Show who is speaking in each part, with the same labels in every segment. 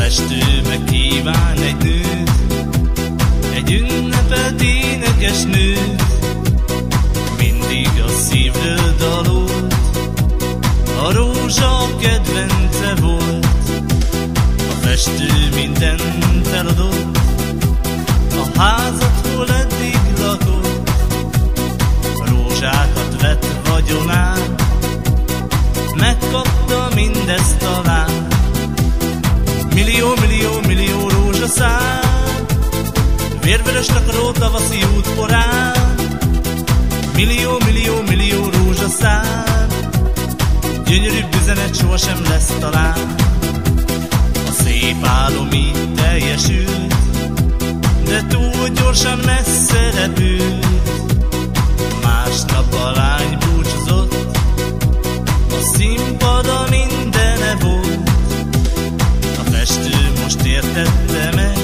Speaker 1: festő megkíván egy nőt, egy ünnepelt énekes nőt, mindig a szívről dalolt, a rózsa a kedvence volt. A festő mindent eladott, a házat, hol eddig lakott, a rózsákat vett vagyonát, megkapta mindezt talán. Millió, millió, millió rózsaszár, vérvörös takaró tavaszi útporán. Millió, millió, millió rózsaszár, gyönyörűbb üzenet sohasem lesz talán. A szép álom így teljesült, de túl gyorsan messze repült. Másnap a lány búcsúzott, a színpadon mindene volt. A festő most értette meg,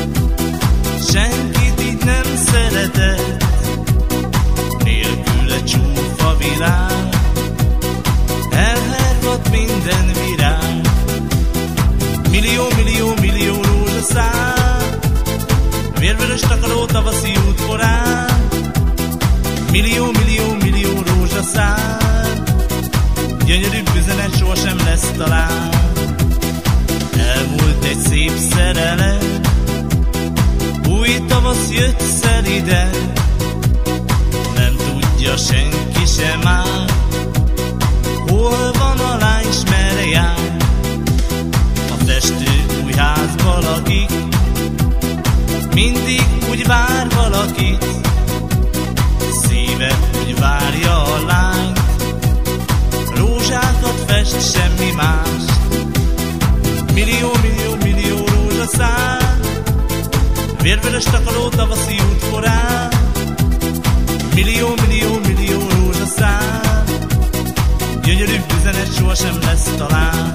Speaker 1: senkit így nem szeretett, nélküle csúfa világ, elhervadt minden virág. Millió, millió, millió rózsaszár, vérvörös takaró tavaszi útporán. Millió, millió, millió rózsaszár, gyönyörűbb üzenet sohasem lesz talán. Elmúlt egy szép szerelem, új tavasz jött szeliden, nem tudja senki sem már, hol van a lány, s merre jár. A festő új házba lakik, mindig úgy vár valakit, szíve úgy várja a lányt, rózsákat fest, semmi más. Millió, millió, millió rózsaszár, vérvörös takaró tavaszi útporán. Millió, millió, millió rózsaszár, gyönyörűbb üzenet sohasem lesz talán.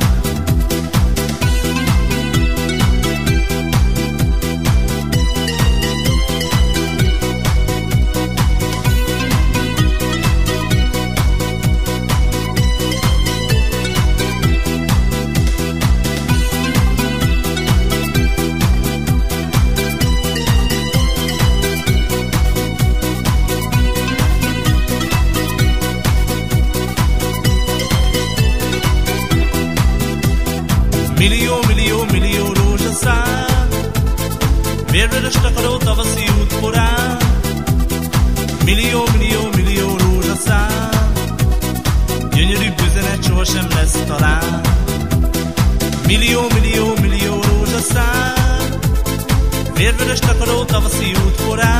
Speaker 1: Millió, millió, millió rózsaszár, vérvörös takaró tavaszi útporán. Millió, millió, millió rózsaszár, gyönyörűbb üzenet sohasem lesz talán. Millió, millió, millió rózsaszár, vérvörös takaró tavaszi útporán.